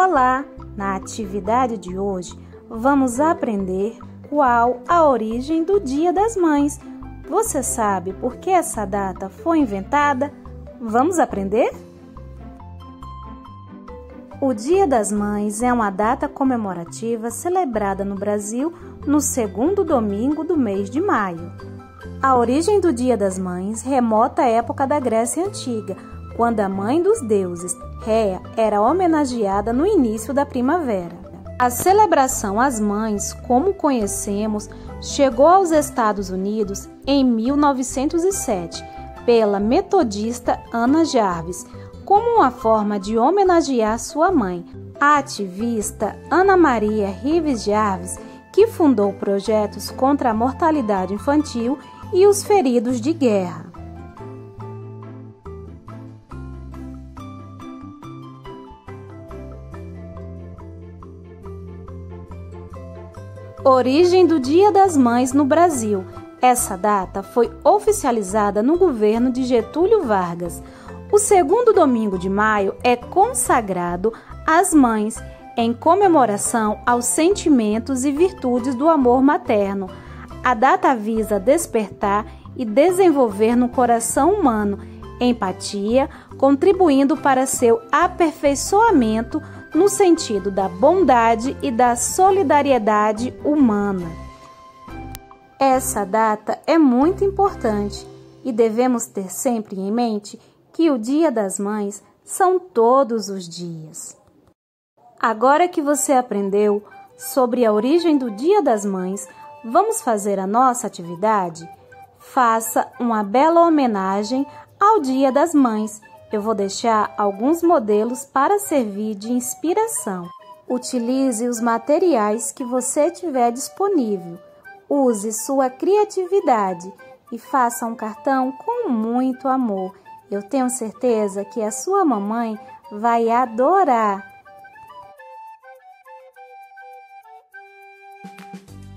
Olá! Na atividade de hoje, vamos aprender qual a origem do Dia das Mães. Você sabe por que essa data foi inventada? Vamos aprender? O Dia das Mães é uma data comemorativa celebrada no Brasil no segundo domingo do mês de maio. A origem do Dia das Mães remota à época da Grécia Antiga, quando a mãe dos deuses, Réa, era homenageada no início da primavera. A celebração às mães, como conhecemos, chegou aos Estados Unidos em 1907, pela metodista Anna Jarvis, como uma forma de homenagear sua mãe, a ativista Ana Maria Rives Jarvis, que fundou projetos contra a mortalidade infantil e os feridos de guerra. Origem do Dia das Mães no Brasil. Essa data foi oficializada no governo de Getúlio Vargas. O segundo domingo de maio é consagrado às mães, em comemoração aos sentimentos e virtudes do amor materno. A data visa despertar e desenvolver no coração humano empatia, contribuindo para seu aperfeiçoamento no sentido da bondade e da solidariedade humana. Essa data é muito importante e devemos ter sempre em mente que o Dia das Mães são todos os dias. Agora que você aprendeu sobre a origem do Dia das Mães, vamos fazer a nossa atividade? Faça uma bela homenagem ao Dia das Mães. Eu vou deixar alguns modelos para servir de inspiração. Utilize os materiais que você tiver disponível. Use sua criatividade e faça um cartão com muito amor. Eu tenho certeza que a sua mamãe vai adorar.